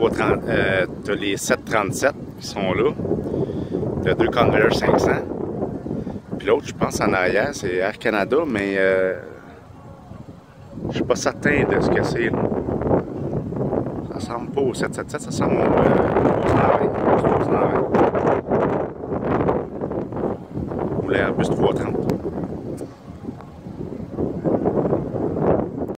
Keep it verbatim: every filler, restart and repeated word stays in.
trente, euh, t'as les sept trente-sept qui sont là. T'as deux Convair cinq cents. Puis l'autre, je pense en arrière, c'est Air Canada, mais euh, je suis pas certain de ce que c'est. Ça ressemble pas au sept cent soixante-dix-sept, ça ressemble au euh, trois cent vingt. Ou l'Airbus trois cent trente.